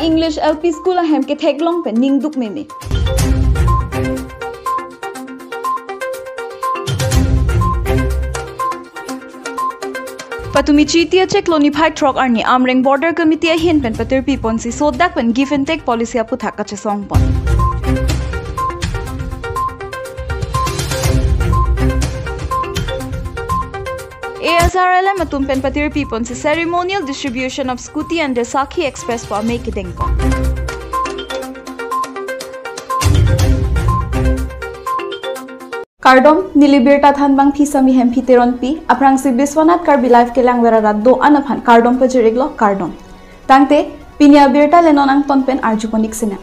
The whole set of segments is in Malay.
English LP School ahem ke theklong pen ningduk meme. Patumi Chitia check Lonify Trok Arni Amreng Border Committee a hin pen pater pipon si Sodak pen give and take policy apu thaka che song pon. ASRLM atum pen pater pipon si ceremonial distribution of Scooty and Desaki Express pa make deng ko. Kardom nilibirta than bang phisami hem phiteron pi aprang si Biswanath Karbi live ke langwera do anaphan kardom pe jiriglo kardom tangte Pini Abirta lenon ang tonpen arjuponik sina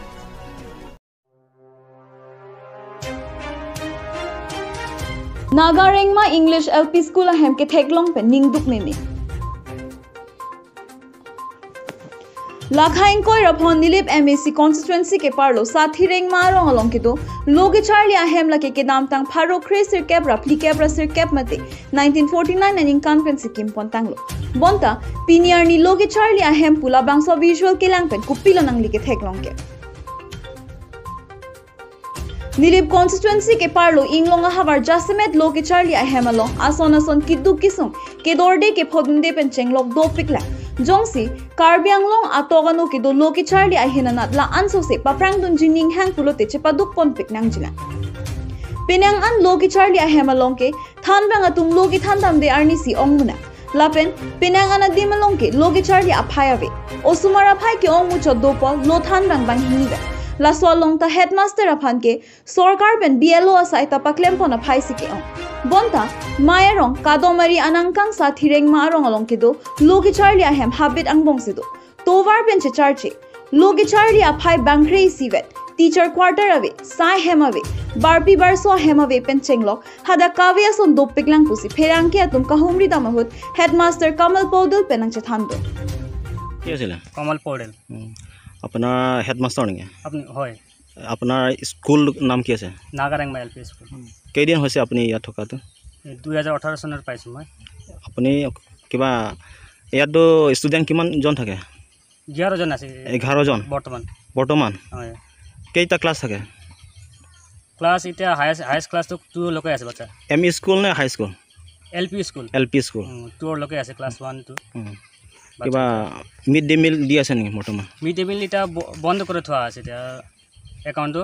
Nagarengma English LP School ahem ke theklong pen ningduk meme Lakhain koi raphon nilip MAC constituency ke parlo sathi reng marong along ke do loge charli ahem lake ke nam tang pharo khresir kep rapli kep rasir kep mate 1949 aning conference kim pontanglo bonta piniar ni loge charli ahem pula bangso visual ke langpen kupilo nang like theklong ke nilip constituency ke parlo inglonga havar jasemet loge charli ahem along ason kiddu kisung ke dorde ke phodunde pen chenglok do pikla Jongsi, Karbi anglong atogano ki do loki charli ahina natla anso se paprang dun jining hang pulote chepaduk pon pik nang jila. Pinang an loki charli ahema longke, than bang atum loki thandam de arni si ongmuna. Lapen, pinang an adima longke, loki charli aphayave. Osumara phay ke ongmu choddopo lo than bang hiniga. La solong ta headmaster aphan ke, sorkar pen BLO asai ta paklem pon aphay si ke ong. Bonta, Mayarong, Kadomari Anangkang sa Tireng Marong along kido, Logi Charlie ahem habit ang bongsido. Tovar benche charche, Logi Charlie apay bangre sivet, teacher quarter away, sai hem away, Barpi barso hem away penchenglok, hada kavya son dopik lang pusi, perangke atum kahumri damahut, headmaster Kamal Podel penang chethando. Yes, Kamal Podel. Apna headmaster नहीं है. अपनी होय. अपना स्कूल नाम क्या है? नागारंग में एलपी स्कूल. कई दिन होसे अपनी याद ठोका तो? 2018 सनर पाइसु मैं. अपनी किबा याद दो स्टूडेंट किमान जन থাকে? 11 জন আছে. 11 জন. বর্তমান. হয়. কেইটা ক্লাস থাকে? ক্লাস এটা হাইয়েস্ট ক্লাস তো 2 লোকে আছে বাচ্চা. এমই স্কুল না হাই স্কুল? LP school. 2 লোকে আছে ক্লাস 1 2. কিবা মিড ডে মিল দি আছে নেকি বর্তমান? মিড ডে মিল এটা বন্ধ করে থোৱা আছে এটা একাউন্টটো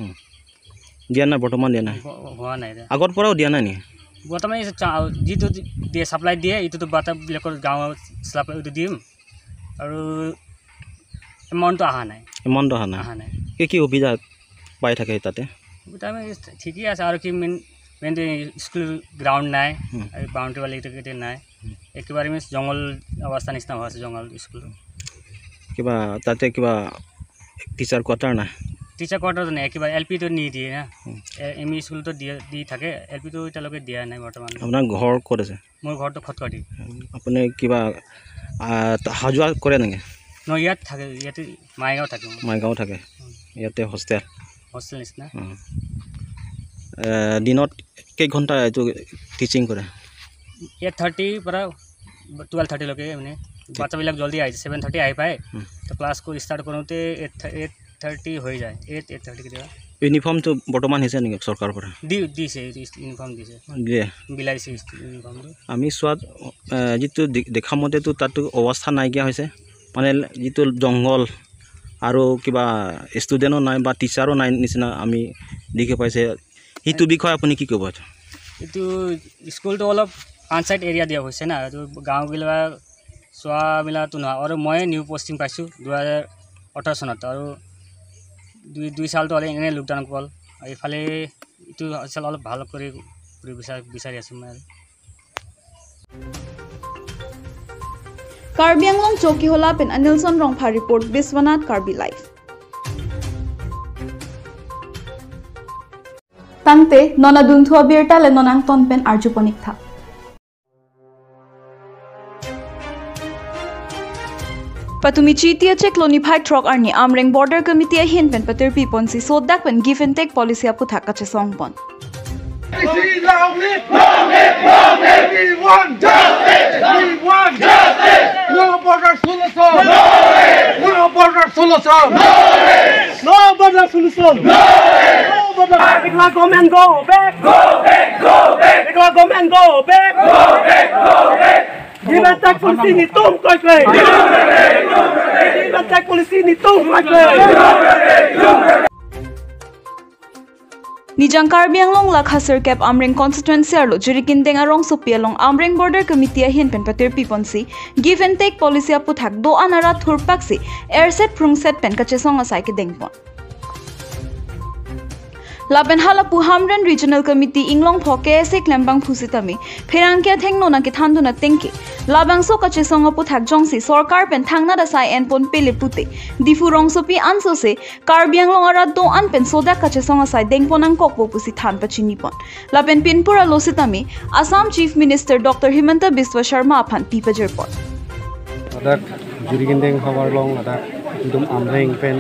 দিয়া না বর্তমান দিয়া না হোৱা নাই আগৰ পৰাও দিয়া নাই নি বৰ্তমান যিটো দিয়ে সাপ্লাই দিয়ে ইটো বাটা বিলাকৰ গাঁও সাপ্লাই দিম আৰু এমাউন্টটো আহা নাই কি সুবিধা পাই থাকে তাতে এটা ঠিকই আছে আৰু কি মেন স্কুল গ্রাউন্ড নাই আৰু বাউন্ডারি वाली কেতে নাই একেবারে মিস জঙ্গল অবস্থা নিচিনা হৈ আছে জঙ্গল স্কুল কিবা তাতে কিবা টিচার কোয়ার্টার না টিচার কোয়ার্টার নাই একেবারে এলপি তো নি দিয়ে না এমই স্কুল তো দি থাকে এলপি তো এটা লগে দিয়া নাই বৰ্তমান আপোনাৰ ঘৰ ক'ত আছে মোৰ ঘৰটো খটকটি আপুনি কিবা হাজুৱা কৰে নেকি ন ইয়াত থাকে ইয়াতে মাইগাঁও থাকে ইয়াতে হোস্টেল নিচিনা দিনত কেই ঘণ্টা এইটো টিচিং কৰে 8:30 পৰা 12:30 লৈকে মানে বাচ্চাবিলাক জলদি আহি 7:30 আহি পায় তো ক্লাস को স্টার্ট কৰোতে 8:30 হৈ যায় 8:30 কেতিয়া ইউনিফর্ম তো বর্তমান হৈছে নেকি সরকার পৰা দিছে ইউনিফর্ম দিছে বিলাইছে ইউনিফর্মটো আমি সোৱাত যেটো দেখামতে তো তাতো অৱস্থা নাইকিয়া হৈছে মানে যেটো জঙ্গল আৰু কিবা ষ্টুডেন্টও নাই বা টিচারও নাই নিচিনা আমি দেখি পাইছে হিতু বিষয় আপুনি কি ক'ব এটো স্কুলটো অলপ আনসাইড এরিয়া দিয়া হৈছে না তো গাঁও গিলা সোয়া মিলা তো না আৰু মই নিউ পোস্টিং পাইছো 2018 সনত আৰু দুই সাল তো এনে লকডাউন কল এইফালে ইটো আসল অলপ ভালো কৰি বিচাৰি আছো মই Karbi anglong choki hola pen Anilson Rongpha report Biswanath Karbi live Tangte nona dunthua Abirta le nonang ton pen arjuponik tha Patumi Chitia check Lonify Trok Arni Amreng Border Committee a hin pen pater pipon si Sodak pen give and take policy apu thaka che song pon We want justice! No border school at all! No border school! solution. No better solution. No better. Bigla government go back. Go back. Go back. Bigla government go back. Go back. Go back. Give and take policy ni tum quickly. Give and take policy ni tum quickly. Nijang Karbi Anglong la khasir kep Amring constituency arlo jurikin deng arong sopi along Amring border committee hin pen patir piponsi give and take policy aputhak do anara thurpaksi airset prungset pen kachesong asai ke dengpon Laben halapu Hamren Regional Committee Inglong Phoke se klembang phusitami pherangkya thengno na ki thanduna tengki labang so kache songa puthak jongsi sarkar pen thangna da sai en pon pele pute difu rongsopi anso se Karbi Anglong ara do an pen Sodak kache songa sai dengponang kokbo pusi than pachini pon laben pinpura lositami Assam Chief Minister Dr. Himanta Biswa Sharma aphan pipajer pon Sodak jurigindeng hawarlong adak dum Amring pen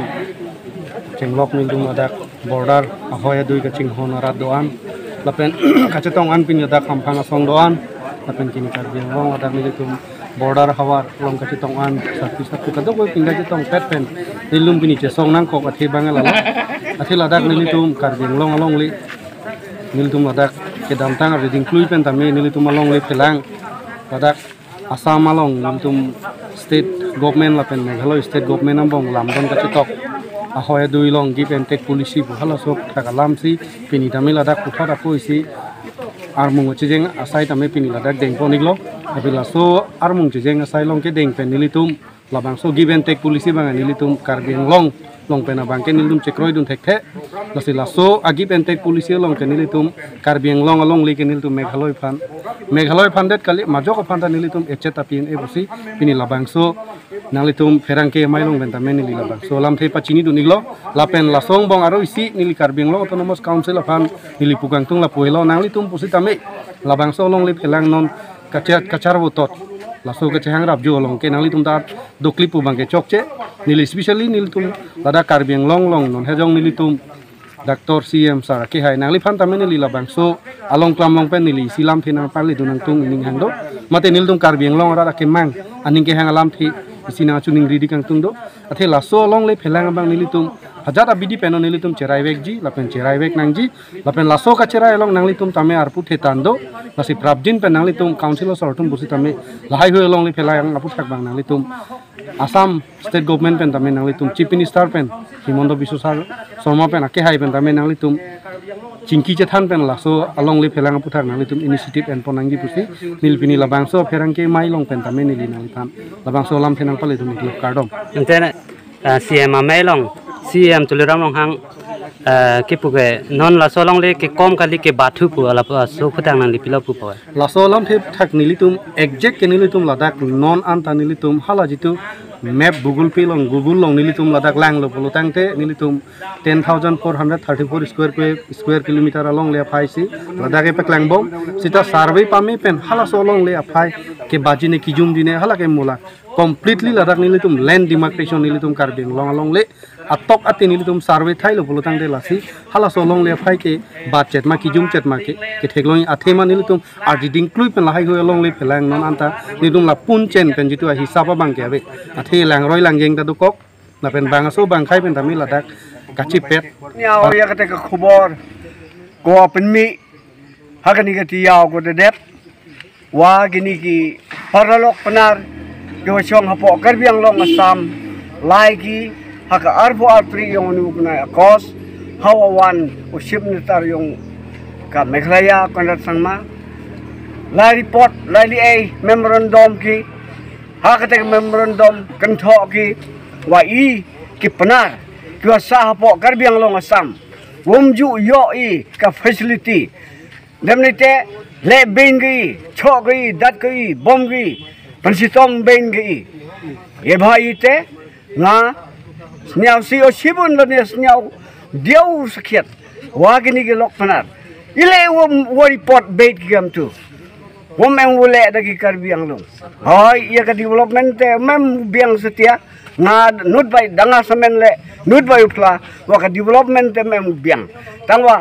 Chenglok nindum adak border ahoya dui kaching honorat doan lapen kacetong an pin adak kampang asong doan lapen kini Karbi Anglong adak nilitum border hawar long kacetong an satu kadok boy pindah jetong pet pen nilum pini cesong nang kok athi bangal ala athi ladak nilitum Karbi Anglong along li nilitum adak kedam tang reading klui pen tame nilitum along li pelang adak Assam along nilitum state government lapen Meghalaya state government ambong lamdon kacetok ahoya dui long give and take policy bu hala sok thakalam si pini tamil adak putha da koisi armung chijeng asai tame pini ladak deng poniglo abila so armung chijeng asai long ke deng pen nilitum labang so give and take policy bang nilitum Karbi Anglong long pena bang ke nilitum chekroi dun thekhe lasila so give and take policy long ke nilitum Karbi Anglong along li ke nilitum Meghalaya fan det kali majok fan da nilitum echet apin e busi pini labang so nalitum ferangke mailong bentamen nili labang so lam the pachini du niglo lapen lasong bong aro isi nili Karbi Anglong autonomous council afan nili pugangtung la puelo nalitum pusitame labang so long li phelang non kachar botot laso ke chang rap jo long ke nalitum da dokli pu bangke chokche nili especially nilitum lada Karbi Anglong long non hejong nilitum Dr. CM Sara ke hai nangli fan tamen nili labang so along klam long pen nili silam thina parli dunang tung ning hangdo mate nilitum Karbi Anglong ara ke mang aning ke hang alam thi isina chuning ridi kang tung do athe laso long le phelang bang nilitum hajara bidi peno nilitum cherai vek lapen cherai vek nangji lapen laso ka cherai long nanglitum tame arpu the tando lasi prabjin pen nanglitum councilor sortum busi tame lahai hoi long le phelang apu thak bang nanglitum Assam state government pen tame nanglitum chief minister pen Himanta Biswa Sharma pen ake hai pen tame nanglitum chingki chethan pen laso along le phelang apu thak nanglitum initiative en ponanggi busi nilpini labang so pherangke mai long pen tame nili nanglitam labang so lam thenang pale tum kardom Entene CM Amelong CM tuliram long hang ke puge non la solong le ke kom kali ke bathu pu ala so phutang nan lipila pu pa la solam the thak nilitum exact ke nilitum ladak non anta nilitum hala jitu map google pe long nilitum ladak lang lo polutang te nilitum 10434 square kilometer along le phai si ladak e peklang bom sita survey pame pen hala solong le phai ke bajine kijum dine hala ke mula completely ladak nilitum land demarcation nilitum Karbi Anglong along le atok ati nilitum survey thai lo polutang de lasi hala solong le phai ke budget ma kijum chet ma ke thekloi athema nilitum ar reading klui pen lahai hoi along le phelang non anta nilitum la pun chen pen jitu a hisaba bang ke ave athe lang roi lang jeng ta du kok na pen bang so bang khai pen tamil ladak kachi pet Nyao ya kata ke khubor ko penmi hakani ke tiaw ko de det wa gini ki paralok penar ke wachong hapo Karbi Anglong Assam laiki haka arbo apri yung nu na kos hawawan o ship nitar yung ka Meghalaya konrat sangma la report la li a memorandum ki haka te memorandum kantho ki wa i ki penar ki sa hapo Karbi Anglong Assam wumju yo i ka facility demnite le bengi chogri dat ki bomgi pansitom bengi ye bhai te nga sniaw si o sibun lo ni sniaw diaw sakit wagini ki lok panar ile wo report bait gam tu wo mem wole dagi Karbi Anglong hoy ia ka development te mem biang setia nga nut bai danga semen le nut bai upla wa ka development te mem biang tangwa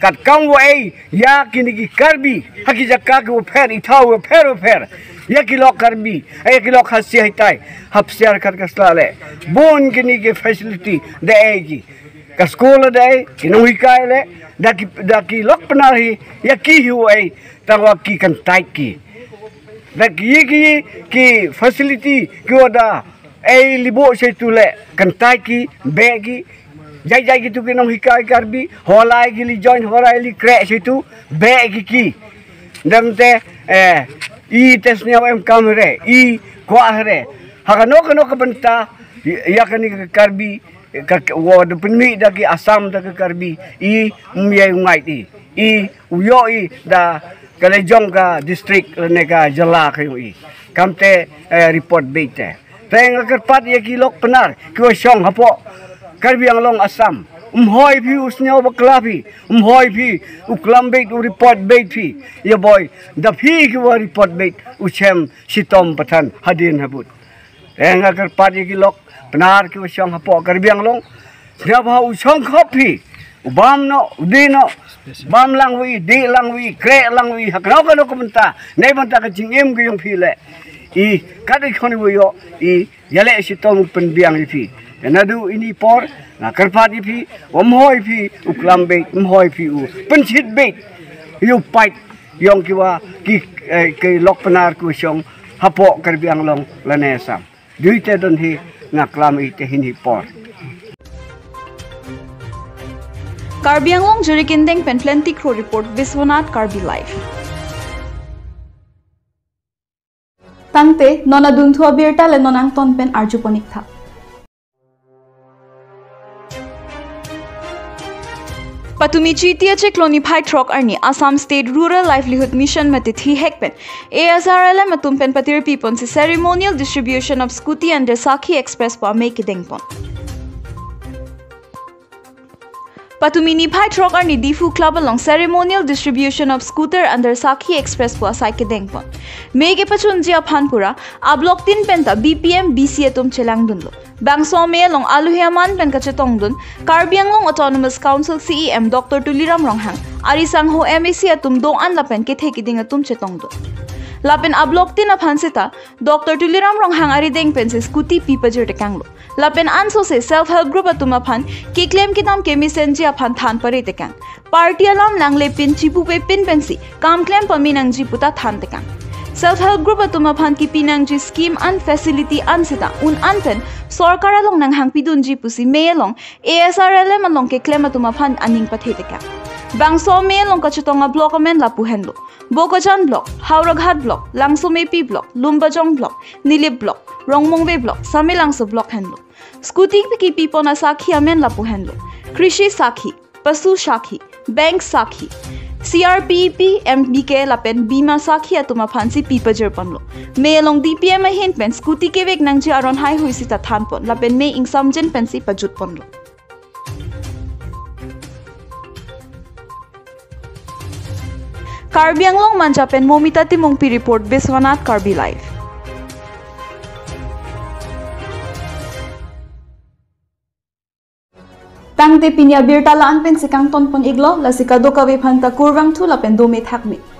kat kang wo ai ya kini ki Karbi haki jakka ko pher ithau pher ya kilo Karbi ya kilo khasi hitai hapsiar khat kaslale bon kini ki facility de ai ki ka school de ai kinoi kai le daki lok penari ya ki hu ai tangwa ki kan tai ki daki ki facility ki oda ai libo se tule kan tai ki begi jai gitu ke nong hikai Karbi holai gili join holai li crack situ beg ki dam te I tes ni am kamre I kwa hre hakano kano ka banta ya kani Karbi ka ward penmi da ki Assam da ka Karbi I umyai ngai I uyo I da kalejong ka district ne ka jala kayo I kamte report bete teng kerpat ya kilok penar ko song hapo Karbi Anglong Assam hoi phi usnyaw bakla phi hoi phi uklam bait u report bait phi ya boy da phi ki wa report bait uchem sitom pathan hadin habut enga kar padi ki lok penar ki usang hapo Karbi Anglong nya ba usang khop phi ubam no udino bam lang wi di lang wi kre lang wi hakno ka ko banta nei banta ka jingem ki yong phi le I kadi khoni wo yo I yale sitom pen biang phi nadu ini por na karpati phi hoi phi uklam bait hoi phi u penchit bait yu pait yong kiwa ki lok penar ku song hapo Karbi Anglong lanesam duite don hi ngaklam ite hini por Karbi Anglong Jurikindeng pen plenty crew report Biswanath Karbi live tangte nona dungthu Abirta le nonang ton pen arjuponik tha Patumichi TH Clonify Trok Arni Assam State Rural Livelihood Mission Matithi Hekpen ASRL Matumpen Patir Pipon si ceremonial distribution of Scooty under Sakhi Express pa make dengpon Patumini Pai Trok Arni Difu Club along ceremonial distribution of scooter under Sakhi Express pa Saike dengpon Mege Pachunji Aphanpura Ablok tin penta BPM BC atum chelang dunlo Bangso me long Aluhiaman pen kachetong dun Karbi Anglong Autonomous Council CEM Dr. Tuliram Ronghang Arisang ho MAC atum dong an lapen ke thekiding atum chetong dun Lapen ablok tin aphansita Dr. Tuliram Ronghang ari deng pen se scooty pipajir tekanglo Lapen anso se self help group atum aphan ki claim kitam kemi senji aphan than pare tekang party alam langle pin chipu pe pin pensi kam claim paminang jiputa than tekang Self help group atuma phan ki pinangji scheme and facility ansita un anpen sarkar along nang hangpidun ji pusi me along ASRLM along ke claim atuma phan aning patheteka bangso me along ka chutonga block amen la puhenlo Bokojan block Hauraghat block Langsomepi block Lumbajong block Nilip block Rongmongbe block Samilangso block henlo Scooty ki pipona sakhi amen la puhenlo Krishi sakhi Pasu sakhi Bank sakhi CRPP MBK lapen Bima Sakhi atuma phansi pipajer panlo me along DPM hin pen scooty ke vek nangji aron hai huisi ta thanpon lapen me ingsamjen pensi pajut panlo Karbi Anglong manjapen Momita Timongpi report Biswanath Karbi live Tangte Pini Abirta laan pen sikang ton pon iglo la sikado kawe phanta kurwang thu la pen do me thakmi